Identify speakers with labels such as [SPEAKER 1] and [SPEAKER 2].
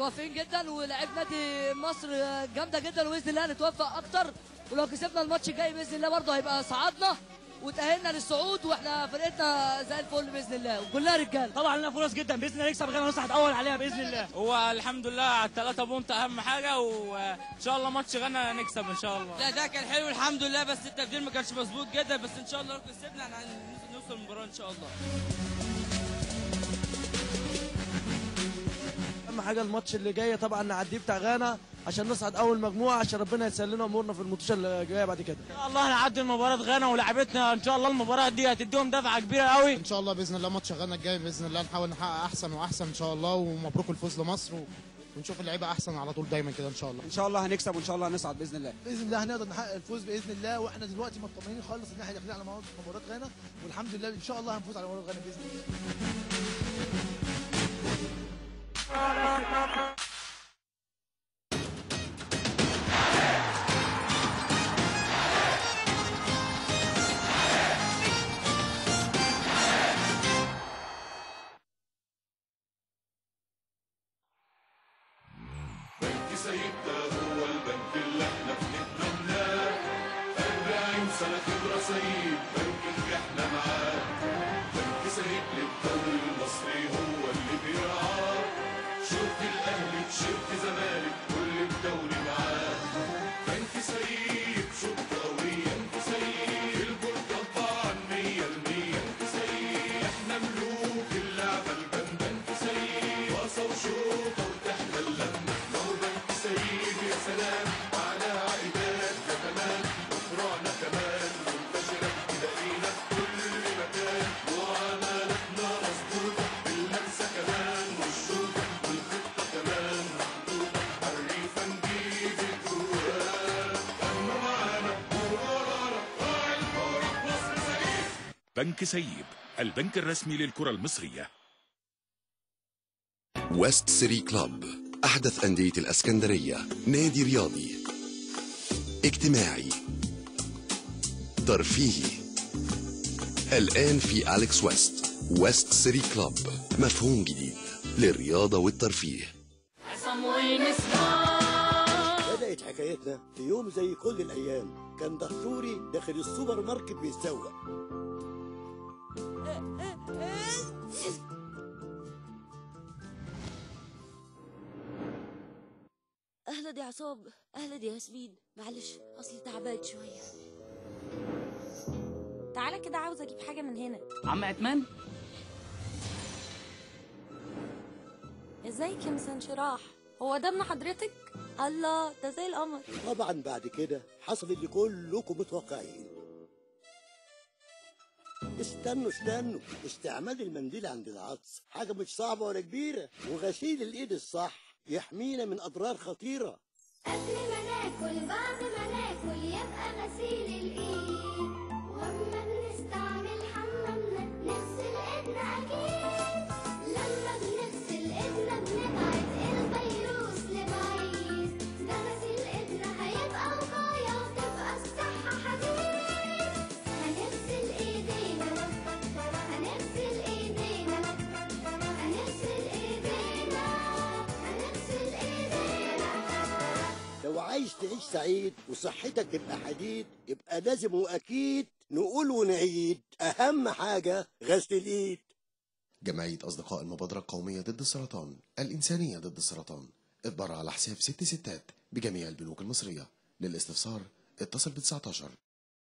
[SPEAKER 1] متوافقين جدا، ولاعيب نادي مصر جامده جدا، وباذن الله هنتوفق اكتر، ولو كسبنا الماتش الجاي باذن الله برضه هيبقى صعدنا وتأهلنا للصعود، واحنا فرقتنا زي الفل باذن الله وكلها رجاله.
[SPEAKER 2] طبعا لنا فرص جدا باذن الله نكسب غانا ونصعد اول عليها باذن الله.
[SPEAKER 3] هو الحمد لله على ال3 بونت اهم حاجه، وان شاء الله ماتش غانا نكسب ان شاء الله.
[SPEAKER 4] ده كان حلو الحمد لله، بس التبديل ما كانش مظبوط جدا، بس ان شاء الله لو كسبنا نوصل المباراه ان شاء الله.
[SPEAKER 5] اهم حاجه الماتش اللي جاي طبعا نعديه بتاع غانا عشان نصعد اول مجموعه، عشان ربنا يسهل لنا امورنا في الماتشات اللي جايه بعد كده.
[SPEAKER 2] ان شاء الله هنعدي مباراه غانا ولاعيبتنا، ان شاء الله المباراه دي هتديهم دفعه كبيره قوي.
[SPEAKER 6] ان شاء الله باذن الله ماتش غانا الجاي باذن الله نحاول نحقق احسن واحسن ان شاء الله، ومبروك الفوز لمصر، ونشوف اللعيبه احسن على طول دايما كده ان شاء الله.
[SPEAKER 7] ان شاء الله هنكسب وان شاء الله هنصعد باذن الله.
[SPEAKER 8] باذن الله هنقدر نحقق الفوز باذن الله، واحنا دلوقتي مطمئنين خالص ان احنا داخلين على مباراه غانا، والحمد لله ان شاء الله هنفوز على مباراه غانا باذن الله.
[SPEAKER 9] سيد ده هو البنك اللي احنا بنتمناه، 40 سنة خبرة سيد بنك نجحنا معاه. بنك سيد للدوري المصري هو اللي بيرعاه، شفت الأهلي شفت زمالك كل الدوري معاه. بنك سيد شفت قوي انت سيد، الجول طبعا 100%. انت سيد احنا ملوك اللعبة الجامدة. انت سيد باصة وشوطة وتحلى اللمة. يا سلام على عائدات يا كمان، وفرعنا كمان منتشرة تلاقينا في كل مكان، وعملتنا مظبوطة باللمسة كمان والشوطة، والخطة كمان محطوطة حريفة نجيب الجوال. أما معانا وورانا راعي الكورة في مصر سيب.
[SPEAKER 10] بنك سيب البنك الرسمي للكرة المصرية.
[SPEAKER 11] ويست سيتي كلوب، أحدث أندية الأسكندرية، نادي رياضي اجتماعي ترفيهي. الآن في أليكس ويست سيتي كلوب، مفهوم جديد للرياضة والترفيه.
[SPEAKER 12] بدأت حكايتنا في يوم زي كل الأيام، كان دكتوري داخل السوبر ماركت بيتسوق.
[SPEAKER 13] اهلا دي عصام، اهلا دي ياسمين، معلش اصلي تعبان شويه. تعالى كده عاوز اجيب حاجه من هنا.
[SPEAKER 14] عم عثمان،
[SPEAKER 13] ازيك يا مسان شراح؟ هو ده ابن حضرتك؟ الله ده زي القمر.
[SPEAKER 12] طبعا بعد كده حصل اللي كلكم متوقعين. استنوا استعمال المنديل عند العطس حاجه مش صعبه ولا كبيره، وغسيل الايد الصح يحمينا من أضرار خطيرة.
[SPEAKER 15] قبل ما ناكل بعد ما ناكل يبقى غسيل الإيد، وأما بنستعمل حمامنا نغسل إيدنا أكيد. لما بنغسل إيدنا بنبعد الفيروس لبعيد، ده غسيل إيدنا هيبقى وقاية وتبقى الصحة حديد. هنغسل إيدينا هنغسل إيدينا هنغسل إيدينا.
[SPEAKER 12] لو عايز تعيش سعيد وصحتك تبقى حديد، يبقى لازم وأكيد نقول ونعيد أهم حاجة غسل الإيد.
[SPEAKER 11] جمعية أصدقاء المبادرة القومية ضد السرطان، الإنسانية ضد السرطان، اتبرع على حساب 6 ستات بجميع البنوك المصرية. للاستفسار اتصل ب 19